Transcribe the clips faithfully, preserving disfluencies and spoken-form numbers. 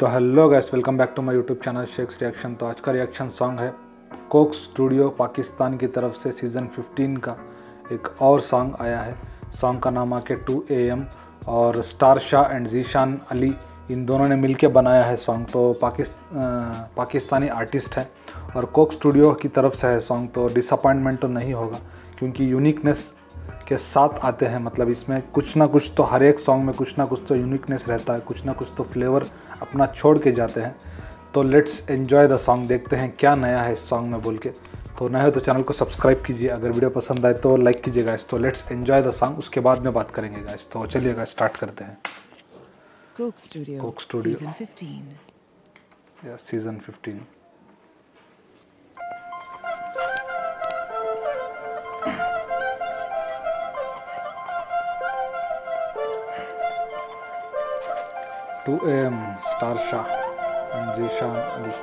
तो hello guys, welcome back to my YouTube channel शेक्स reaction. तो आज का रिएक्शन सॉन्ग है कोक स्टूडियो पाकिस्तान की तरफ से सीज़न पंद्रह का एक और सॉन्ग आया है। सॉन्ग का नाम आके टू ए एम और स्टार शाह एंड जीशान अली इन दोनों ने मिलके बनाया है सॉन्ग। तो पाकिस्त पाकिस्तानी आर्टिस्ट है और कोक स्टूडियो की तरफ से है सॉन्ग। तो डिसअपॉइंटमेंट तो नहीं होगा क्योंकि यूनिकनेस के साथ आते हैं। मतलब इसमें कुछ ना कुछ तो हर एक सॉन्ग में कुछ ना कुछ तो यूनिकनेस रहता है, कुछ ना कुछ तो फ्लेवर अपना छोड़ के जाते हैं। तो लेट्स एन्जॉय द सॉन्ग, देखते हैं क्या नया है इस सॉन्ग में बोल के। तो नए हो तो चैनल को सब्सक्राइब कीजिए, अगर वीडियो पसंद आए तो लाइक कीजिए गाइस। तो लेट्स एन्जॉय द सॉन्ग, उसके बाद में बात करेंगे गाइस। तो चलिए गाइस स्टार्ट करते हैं। Coke Studio Coke Studio season पंद्रह। या सीजन पंद्रह। Two A M Star Shah and Zeeshan Ali.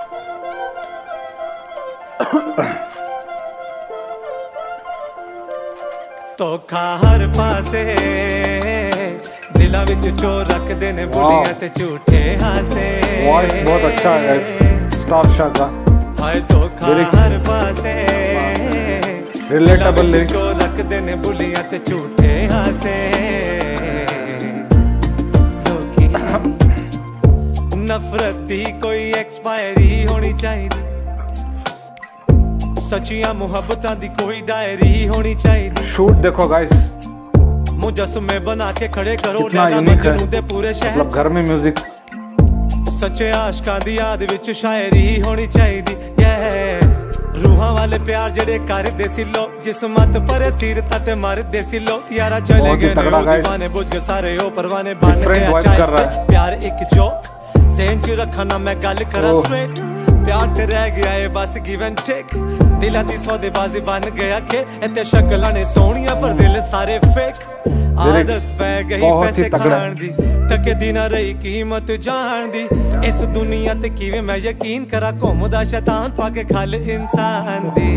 ਧੋਖਾ हर पासे दिला विच चोर रख देने बुलियां ते झूठे हासे। वॉइस बहुत अच्छा है स्टार शाह का। हाय धोखा हर पासे रिलेटेबल लिरिक्स। चोर रख देने बुलियां ते झूठे हासे। नफरत दी कोई एक्सपायरी होनी चाहिए, सच्चियां मुहब्बतां दी कोई डायरी होनी चाहिए। शूट देखो गाइस, मुजस्मे बना के खड़े करो कितना यूनिक है। दे पूरे शहर मतलब घर में म्यूजिक। सच्चे आशिकां दी याद विच शायरी होनी चाहिए। रूहां वाले प्यार जेड़े कर दे सी लो, जिस्मत पर सीरता ते मर दे सी लो। यारा चले गए दीवाने बुझ गए सारे ओ परवाने बन गए। प्यार एक जोक ज़हन च रखा ना मैं गल करा स्ट्रेट। प्यार ते रह गया है बस गिव एंड टेक। दिला दी सौदेबाजी बन गया खे इत्ते शक्लां ने सोहणियां पर दिल सारे फेक। आदत पै गई पैसे खाण दी, टके दी ना रही कीमत जान दी। इस दुनिया ते किवें मैं यकीन करा, घुमदा शैतान पाके खल इंसान दी।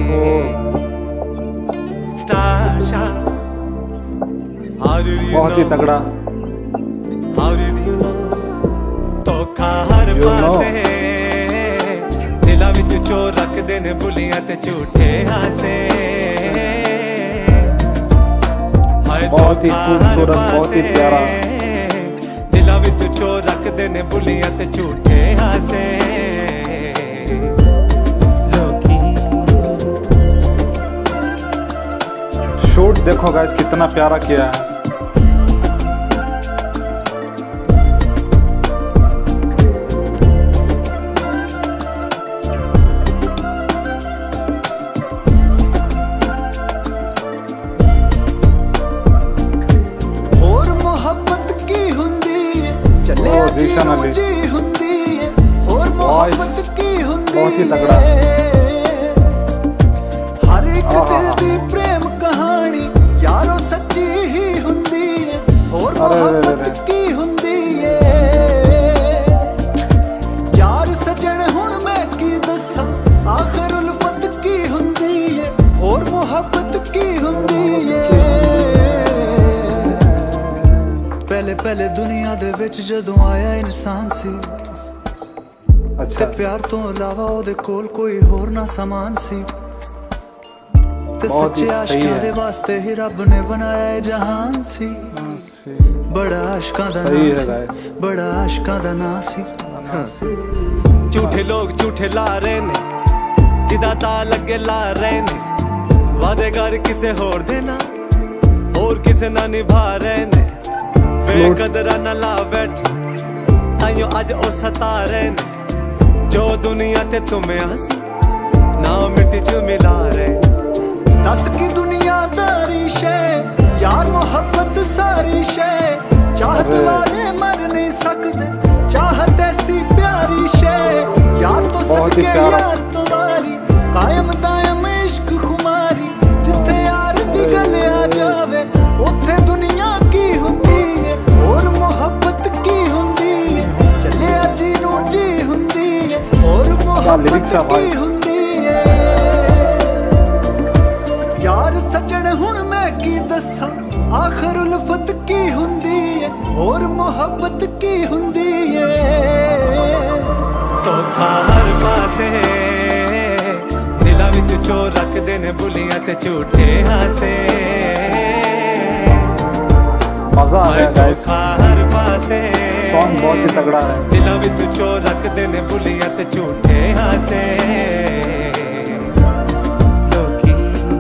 Star Shah how did you know, बहुत ही तगड़ा। हाउ डिड यू नो, धोखा हर पासे दिला विच चोर रख देने बुलियां ते झूठे हासे। हाय बहुत ही खूबसूरत, बहुत ही प्यारा। दिला विच चोर रख देने बुलियां ते झूठे हासे। शूट देखो गाइस कितना प्यारा किया है। जी हुंदी है और मोहब्बत की हुंदी बहुत ही तगड़ा। हर एक दिल दी प्रेम कहानी यारो सच्ची ही हुंदी है और मोहब्बत की हुंदी है। यार सजन हुण मैं की दसा, आखिर उल्फत की हुंदी है और मोहब्बत की हुंदी है। पहले पहले दुनिया दे विच जदों आया इंसान सी, अच्छा। ते प्यार तो इलावा ओदे कोल कोई होर ना समान सी। ते सच्चे आशिकां दे वास्ते ही रब ने बनाया जहान सी। बड़ा आशिकां दा नाम सी, बड़ा आशिकां दा नाम सी। झूठे लोग झूठे ला रहे ने, जिदा ता लगे ला रहे ने। वादे कर किसे होर देना, होर किसे ना निभा रहे ने। बेकदरा न ला बैठी ताइयो अज ओ सता रहे ने। जो दुनिया ते तुम्हें हसी ना मिट्टी च मिला रहे। दस की दुनियादारी शे यार मोहब्बत सारी शे। चाहत वाले मर नहीं सकते, चाहत ऐसी प्यारी शे। यार तो सदके यार तो वारी, कायम दायम इश्क खुमारी। जिथे यार दी गल आ जावे उथे दुनिया की हुंदी है और मोहब्बत की हुंदी है। चले जी नू जी हुंदी है और मोहब्बत की हुंदी है। यार सजन हुण मैं की दसा, आखिर उल्फत की हुंदी है और मोहब्बत की हुंदी है। धोखा हर पासे दिला विच चोर रखदे ने बुलियां ते झूठे हासे मजा आ गया गाइस, हर पासे सॉन्ग बहुत ही तगड़ा है। दिला विच चोर रखदे ने बुलियां ते झूठे हासे लोकी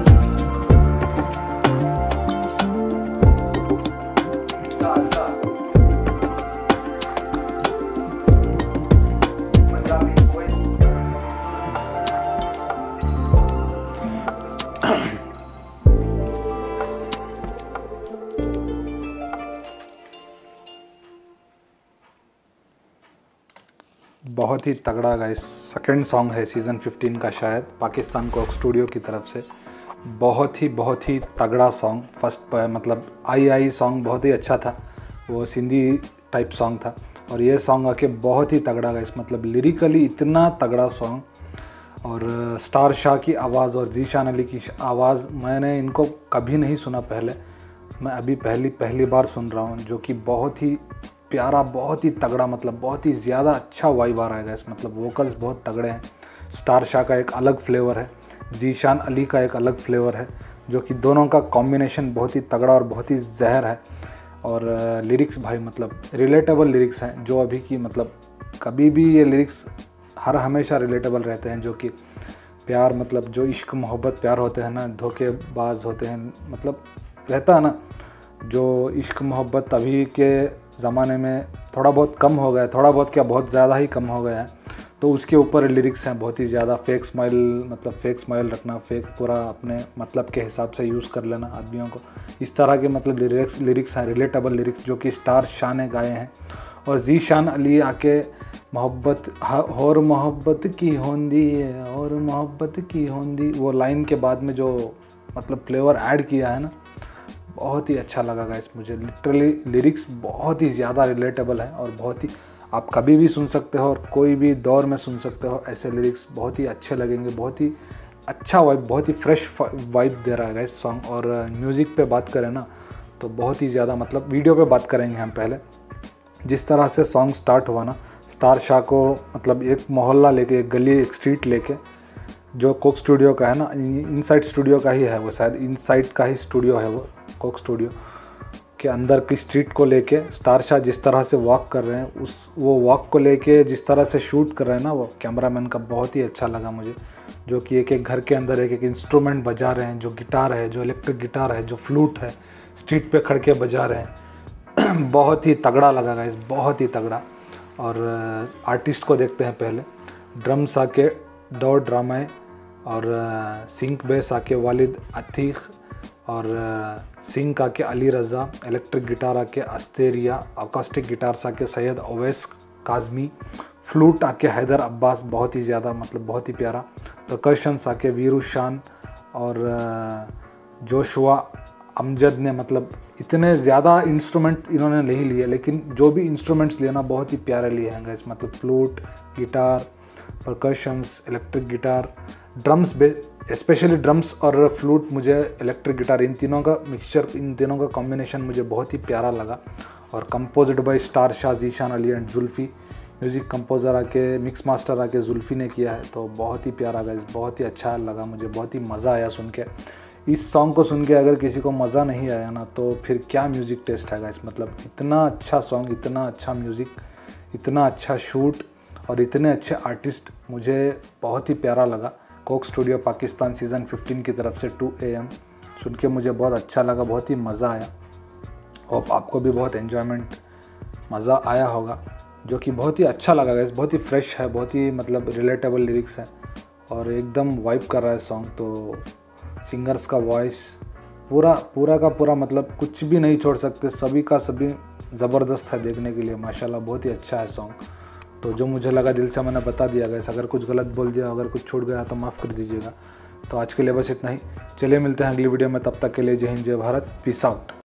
बहुत ही तगड़ा गाइस, सेकंड सॉन्ग है सीज़न फिफ्टीन का शायद, पाकिस्तान कोक स्टूडियो की तरफ से। बहुत ही बहुत ही तगड़ा सॉन्ग। फर्स्ट मतलब आई आई सॉन्ग बहुत ही अच्छा था, वो सिंधी टाइप सॉन्ग था, और ये सॉन्ग आके बहुत ही तगड़ा गाइस, मतलब लिरिकली इतना तगड़ा सॉन्ग। और स्टार शाह की आवाज़ और जीशान अली की आवाज़, मैंने इनको कभी नहीं सुना पहले, मैं अभी पहली पहली बार सुन रहा हूँ, जो कि बहुत ही प्यारा, बहुत ही तगड़ा, मतलब बहुत ही ज़्यादा अच्छा वाइब आ रहा है गाइस। मतलब वोकल्स बहुत तगड़े हैं। स्टार शाह का एक अलग फ्लेवर है, जीशान अली का एक अलग फ्लेवर है, जो कि दोनों का कॉम्बिनेशन बहुत ही तगड़ा और बहुत ही जहर है। और लिरिक्स भाई मतलब रिलेटेबल लिरिक्स हैं, जो अभी की मतलब कभी भी ये लिरिक्स हर हमेशा रिलेटेबल रहते हैं, जो कि प्यार मतलब जो इश्क मोहब्बत प्यार होते हैं ना, धोखेबाज होते हैं, मतलब रहता है ना, जो इश्क मोहब्बत अभी के ज़माने में थोड़ा बहुत कम हो गया है, थोड़ा बहुत क्या बहुत ज़्यादा ही कम हो गया है, तो उसके ऊपर लिरिक्स हैं बहुत ही ज़्यादा। फेक स्माइल मतलब फेक स्माइल रखना, फेक पूरा अपने मतलब के हिसाब से यूज़ कर लेना आदमियों को, इस तरह के मतलब लिरिक्स लिरिक्स हैं, रिलेटेबल लिरिक्स, जो कि स्टार शाह ने गाए हैं। और जीशान अली आके मोहब्बत और मोहब्बत की होंदी है और मोहब्बत की होंदी, वो लाइन के बाद में जो मतलब फ्लेवर ऐड किया है ना, बहुत ही अच्छा लगा गाइस मुझे। लिटरली लिरिक्स बहुत ही ज़्यादा रिलेटेबल है, और बहुत ही आप कभी भी सुन सकते हो और कोई भी दौर में सुन सकते हो, ऐसे लिरिक्स बहुत ही अच्छे लगेंगे। बहुत ही अच्छा वाइब, बहुत ही फ्रेश वाइब दे रहा है गाइस सॉन्ग। और म्यूज़िक पे बात करें ना, तो बहुत ही ज़्यादा मतलब वीडियो पे बात करेंगे हम पहले। जिस तरह से सॉन्ग स्टार्ट हुआ ना, स्टार शाह को मतलब एक मोहल्ला लेके, एक गली, एक स्ट्रीट लेके, जो कोक स्टूडियो का है ना, इनसाइड स्टूडियो का ही है वो, शायद इनसाइड का ही स्टूडियो है वो, कोक स्टूडियो के अंदर की स्ट्रीट को लेके स्टार शाह जिस तरह से वॉक कर रहे हैं, उस वो वॉक को लेके जिस तरह से शूट कर रहे हैं ना, वो कैमरामैन का बहुत ही अच्छा लगा मुझे। जो कि एक एक घर के अंदर एक एक इंस्ट्रूमेंट बजा रहे हैं, जो गिटार है, जो इलेक्ट्रिक गिटार है, जो फ्लूट है, स्ट्रीट पे खड़ के बजा रहे हैं। बहुत ही तगड़ा लगा गाइस, बहुत ही तगड़ा। और आर्टिस्ट को देखते हैं पहले। ड्रम्स आके डॉ ड्रामे, और सिंक बेस आके वालिद अतीक, और सिंक आके अली रज़ा, इलेक्ट्रिक गिटार आके अस्तेरिया, अकॉस्टिक गिटार्स आके सैयद ओवैस काज़मी, फ्लूट आके हैदर अब्बास, बहुत ही ज़्यादा मतलब बहुत ही प्यारा। परकशंस आके वीरू शान और जोशुआ अमजद ने, मतलब इतने ज़्यादा इंस्ट्रूमेंट इन्होंने नहीं लिए, लेकिन जो भी इंस्ट्रूमेंट्स लिए ना बहुत ही प्यारे लिए हैं गाइस। मतलब flute, guitar, percussions, electric guitar, drums, specially drums और फ्लूट, मुझे इलेक्ट्रिक गिटार, इन तीनों का मिक्सचर, इन तीनों का कॉम्बिनेशन मुझे बहुत ही प्यारा लगा। और composed by Star Shah, Zeeshan Ali and Zulfi. Music composer आके, मिक्स मास्टर आके जुल्फ़ी ने किया है। तो बहुत ही प्यारा गाइस, बहुत ही अच्छा लगा मुझे, बहुत ही मज़ा आया सुन के। इस सॉन्ग को सुन के अगर किसी को मज़ा नहीं आया ना, तो फिर क्या म्यूज़िक टेस्ट है गाइस। मतलब इतना अच्छा सॉन्ग, इतना अच्छा म्यूज़िक, इतना अच्छा शूट और इतने अच्छे आर्टिस्ट, मुझे बहुत ही प्यारा लगा। Coke Studio Pakistan season fifteen की तरफ से टू ए एम सुन के मुझे बहुत अच्छा लगा, बहुत ही मज़ा आया। होप आपको भी बहुत एन्जॉयमेंट, मज़ा आया होगा, जो कि बहुत ही अच्छा लगा गाइस। बहुत ही फ्रेश है, बहुत ही मतलब रिलेटेबल लिरिक्स है और एकदम वाइब कर रहा है सॉन्ग। तो सिंगर्स का वॉइस पूरा पूरा का पूरा मतलब कुछ भी नहीं छोड़ सकते, सभी का सभी ज़बरदस्त है देखने के लिए, माशाल्लाह बहुत ही अच्छा है सॉन्ग। तो जो मुझे लगा दिल से मैंने बता दिया गाइस। अगर कुछ गलत बोल दिया, अगर कुछ छूट गया तो माफ़ कर दीजिएगा। तो आज के लिए बस इतना ही, चलिए मिलते हैं अगली वीडियो में, तब तक के लिए जय हिंद, जय भारत, पीस आउट।